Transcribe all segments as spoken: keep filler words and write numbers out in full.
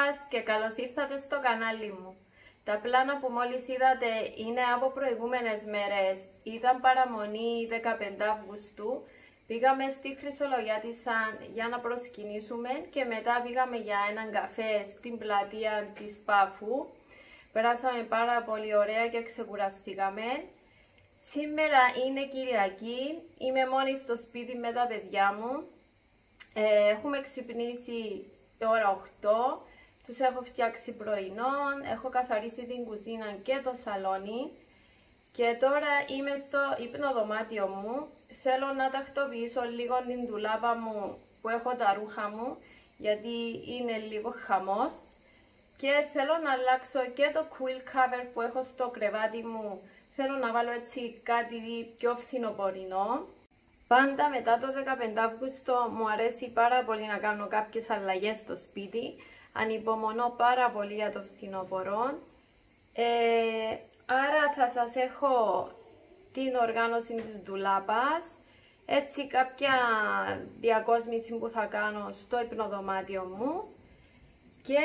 σας και καλώς ήρθατε στο κανάλι μου. Τα πλάνα που μόλις είδατε είναι από προηγούμενες μέρες. Ήταν παραμονή δεκαπέντε Αυγούστου. Πήγαμε στη Χρυσολογιάτισσα για να προσκυνήσουμε και μετά πήγαμε για έναν καφέ στην πλατεία της Πάφου. Περάσαμε πάρα πολύ ωραία και ξεκουραστήκαμε. Σήμερα είναι Κυριακή, είμαι μόνη στο σπίτι με τα παιδιά μου. Ε, έχουμε ξυπνήσει τώρα οκτώ, τους έχω φτιάξει πρωινό, έχω καθαρίσει την κουζίνα και το σαλόνι και τώρα είμαι στο υπνοδωμάτιο μου. Θέλω να τακτοποιήσω λίγο την ντουλάπα μου που έχω τα ρούχα μου, γιατί είναι λίγο χαμός, και θέλω να αλλάξω και το quilt cover που έχω στο κρεβάτι μου. Θέλω να βάλω έτσι κάτι πιο φθινοπορεινό. Πάντα μετά το δεκαπέντε Αυγούστου μου αρέσει πάρα πολύ να κάνω κάποιες αλλαγές στο σπίτι. Ανυπομονώ πάρα πολύ για το φθινοπορό. Ε, άρα θα σας έχω την οργάνωση της ντουλάπας, έτσι κάποια διακόσμηση που θα κάνω στο υπνοδωμάτιο μου. Και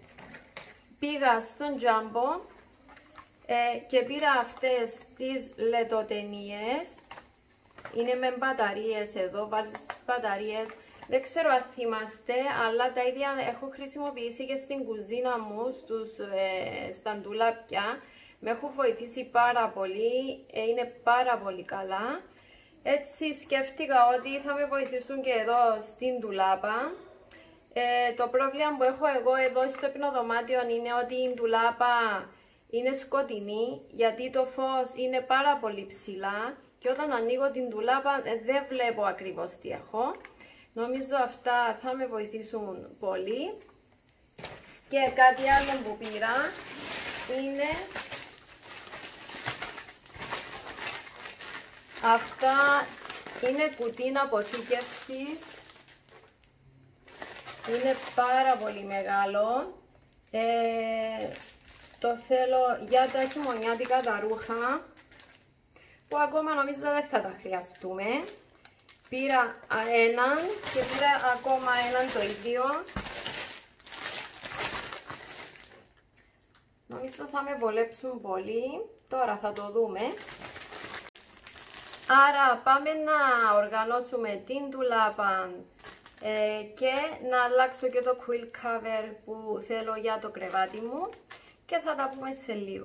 πήγα στον Jumbo ε, και πήρα αυτές τις λετοτενίες. Είναι με μπαταρίες εδώ, βάζεις μπαταρίες. Δεν ξέρω αν θυμάστε, αλλά τα ίδια έχω χρησιμοποιήσει και στην κουζίνα μου, στους, ε, στα ντουλάπια. Με έχουν βοηθήσει πάρα πολύ, ε, είναι πάρα πολύ καλά. Έτσι σκέφτηκα ότι θα με βοηθήσουν και εδώ στην ντουλάπα. Ε, το πρόβλημα που έχω εγώ εδώ στο υπνοδωμάτιο είναι ότι η ντουλάπα είναι σκοτεινή, γιατί το φως είναι πάρα πολύ ψηλά και όταν ανοίγω την ντουλάπα ε, δεν βλέπω ακριβώς τι έχω. Νομίζω αυτά θα με βοηθήσουν πολύ. Και κάτι άλλο που πήρα είναι αυτά, είναι κουτί αποθήκευσης. Είναι πάρα πολύ μεγάλο. Ε, το θέλω για τα χειμωνιάτικα τα ρούχα, που ακόμα νομίζω δεν θα τα χρειαστούμε. Πήρα έναν και πήρα ακόμα έναν το ίδιο. Νομίζω θα με βολέψουν πολύ. Τώρα θα το δούμε. Άρα πάμε να οργανώσουμε την ντουλάπα ε, και να αλλάξω και το quilt cover που θέλω για το κρεβάτι μου και θα τα πούμε σε λίγο.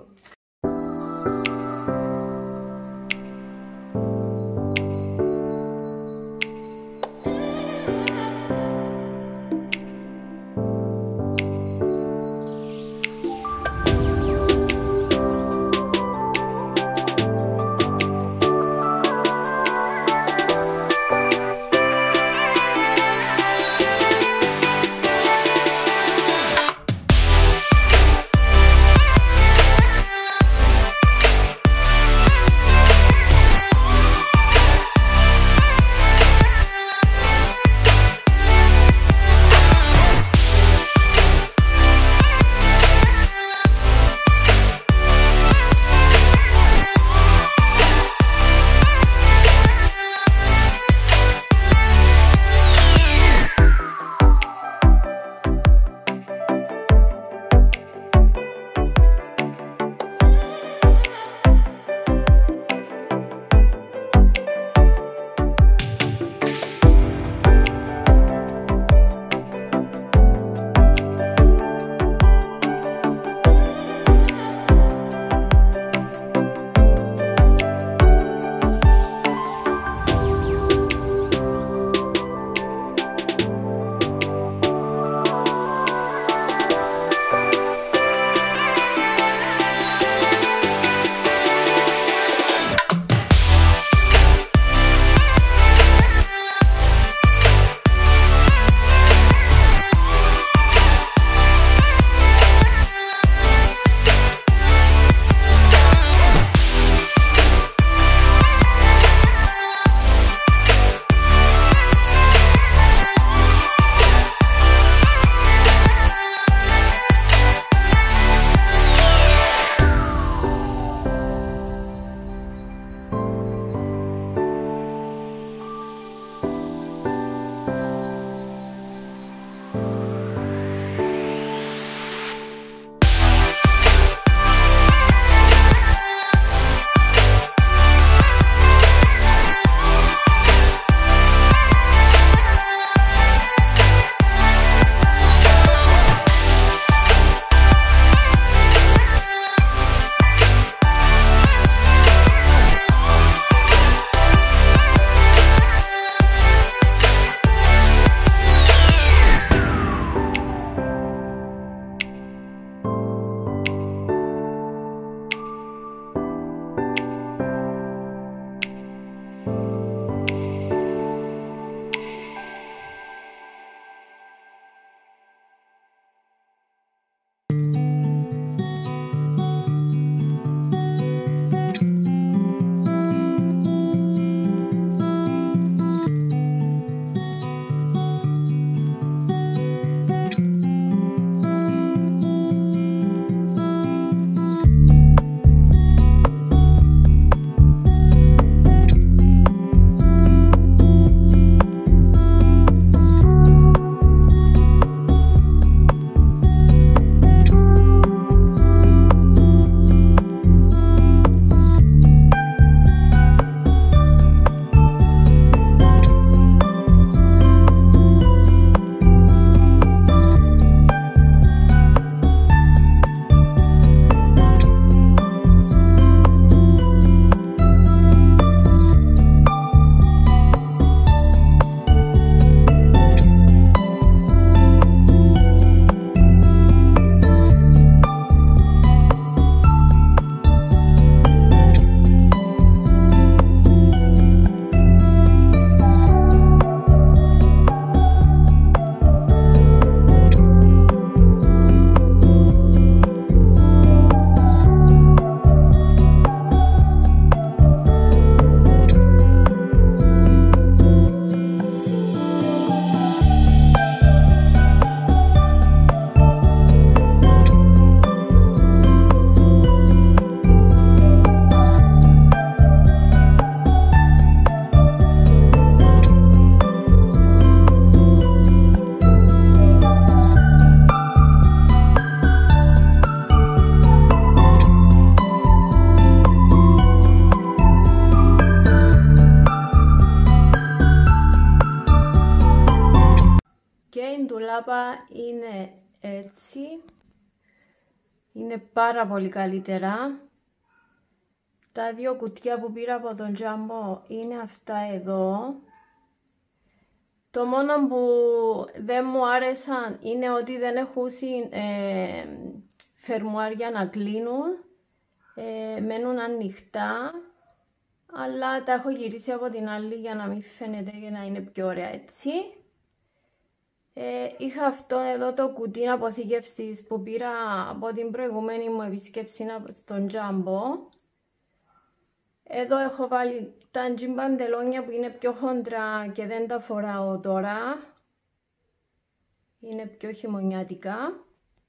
τσάπα είναι έτσι. Είναι πάρα πολύ καλύτερα. Τα δύο κουτιά που πήρα από τον Jumbo είναι αυτά εδώ. Το μόνο που δεν μου άρεσαν είναι ότι δεν έχουν ε, φερμουάρια να κλείνουν. Ε, μένουν ανοιχτά. Αλλά τα έχω γυρίσει από την άλλη για να μην φαίνεται και να είναι πιο ωραία έτσι. Ε, είχα αυτό εδώ το κουτί αποθήκευσης που πήρα από την προηγούμενη μου επισκέψη στον Jumbo. Εδώ έχω βάλει τα τζιμπαντελόνια που είναι πιο χοντρά και δεν τα φοράω τώρα. Είναι πιο χειμωνιάτικα.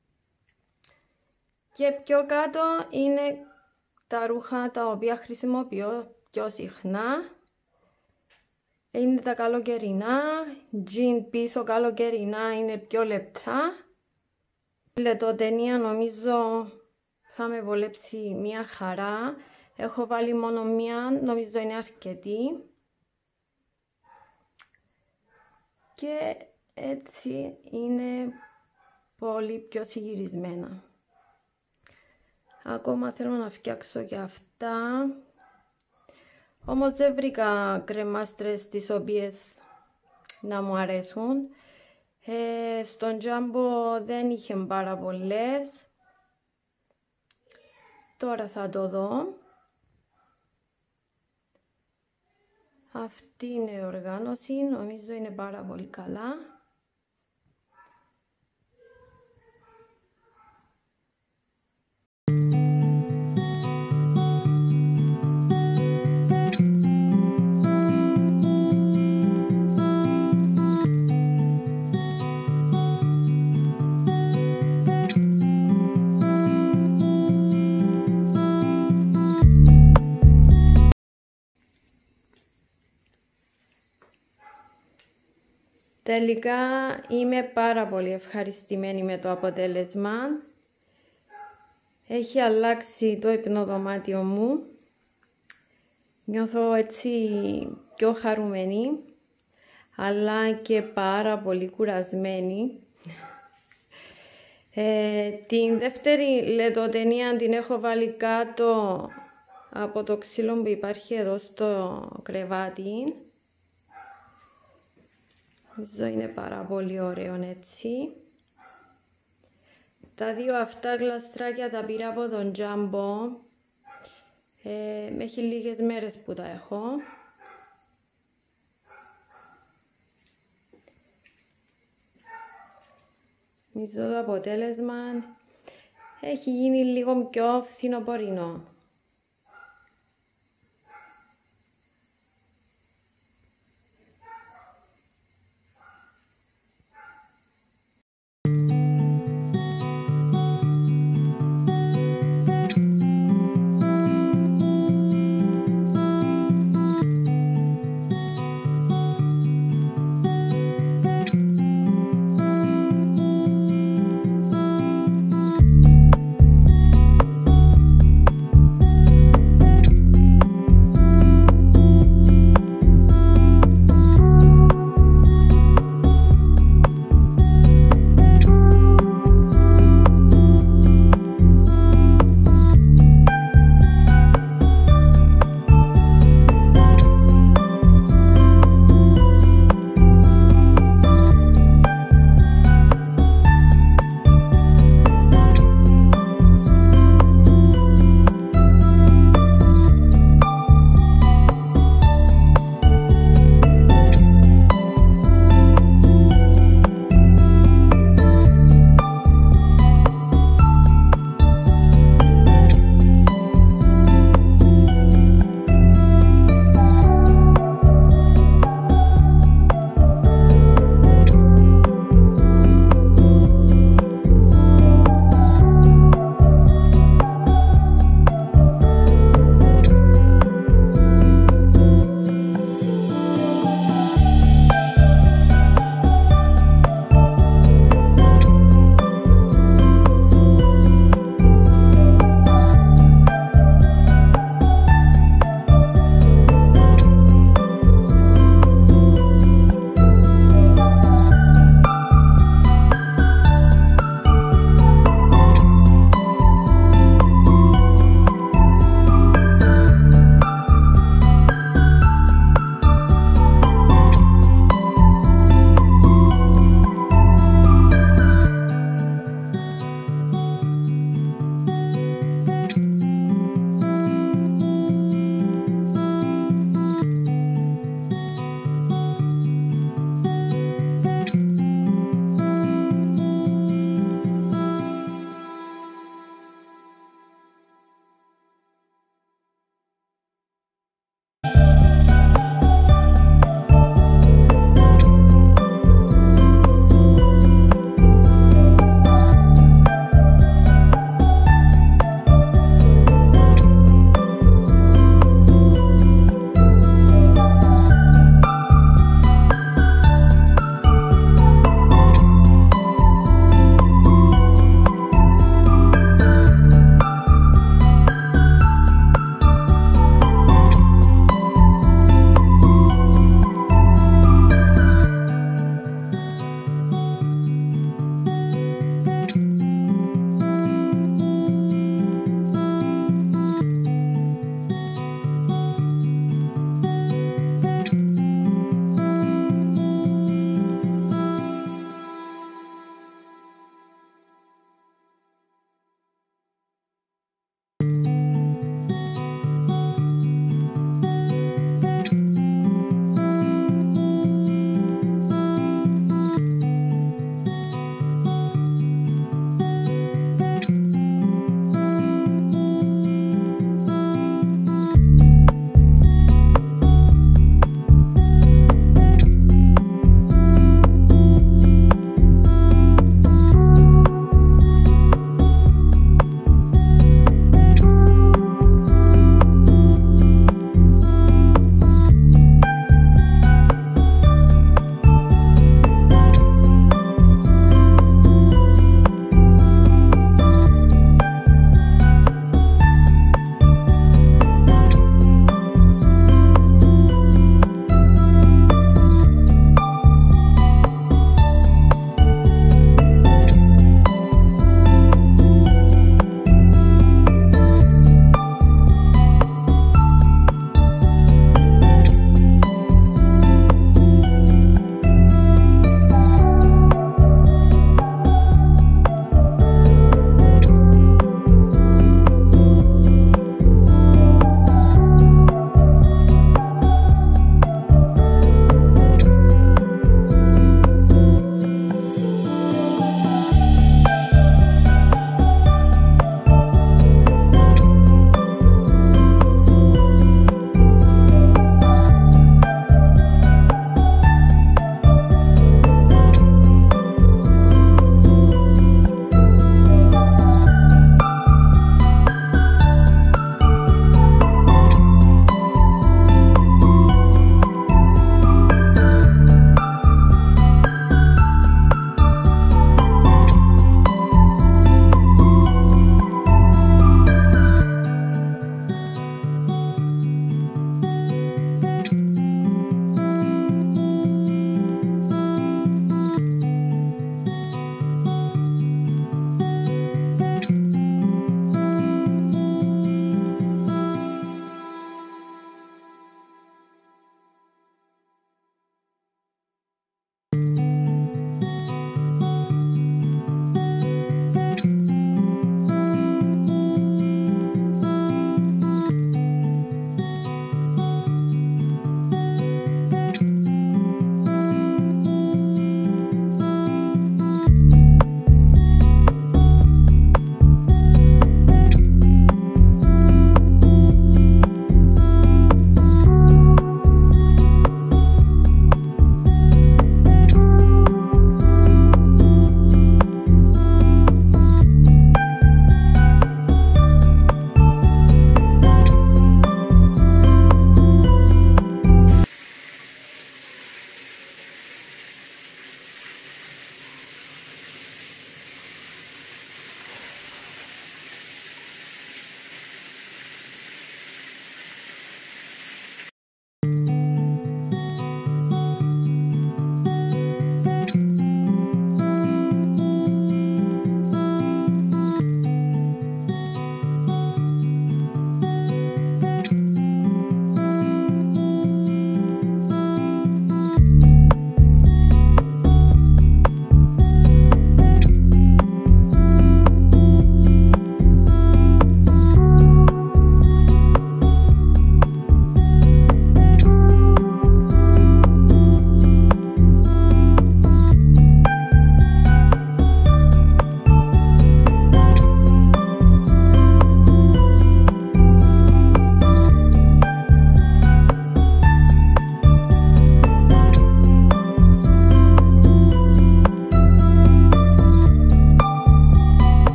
Και πιο κάτω είναι τα ρούχα τα οποία χρησιμοποιώ πιο συχνά. Είναι τα καλοκαιρινά, τζιν πίσω καλοκαιρινά είναι πιο λεπτά. Η λετοτενία νομίζω θα με βολέψει μια χαρά. Έχω βάλει μόνο μία, νομίζω είναι αρκετή. Και έτσι είναι πολύ πιο συγυρισμένα. Ακόμα θέλω να φτιάξω και αυτά. Όμως δεν βρήκα κρεμάστρες τις οποίες να μου αρέσουν. Ε, στον Jumbo δεν είχε πάρα πολλές. Τώρα θα το δω. Αυτή είναι η οργάνωση, νομίζω είναι πάρα πολύ καλά. Τελικά είμαι πάρα πολύ ευχαριστημένη με το αποτέλεσμα. Έχει αλλάξει το υπνοδωμάτιο μου. Νιώθω έτσι πιο χαρούμενη, αλλά και πάρα πολύ κουρασμένη. Ε, την δεύτερη λετοτενία την έχω βάλει κάτω από το ξύλο που υπάρχει εδώ στο κρεβάτι. Νομίζω είναι πάρα πολύ ωραίο έτσι. Τα δύο αυτά γλαστράκια τα πήρα από τον Jumbo. Ε, έχει λίγες μέρες που τα έχω. Νομίζω το αποτέλεσμα έχει γίνει λίγο πιο φθινοπορεινό.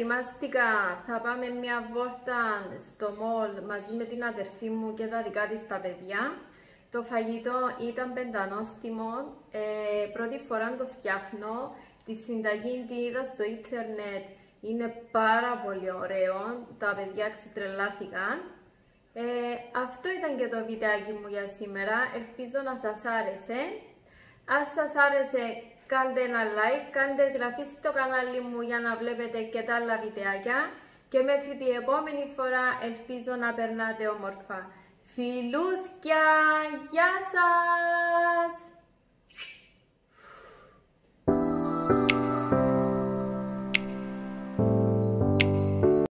ετοιμάστηκα, θα πάμε μια βόλτα στο μολ μαζί με την αδερφή μου και τα δικά της τα παιδιά. Το φαγητό ήταν πεντανόστιμο, ε, πρώτη φορά το φτιάχνω, τη συνταγή τη είδα στο ίντερνετ, είναι πάρα πολύ ωραίο, τα παιδιά ξετρελάθηκαν. Ε, αυτό ήταν και το βιντεάκι μου για σήμερα, ελπίζω να σας άρεσε. Αν σας άρεσε, κάντε ένα like, κάντε εγγραφή στο κανάλι μου για να βλέπετε και τα άλλα βιντεάκια και μέχρι την επόμενη φορά ελπίζω να περνάτε όμορφα. Φιλούθκια, γεια σας!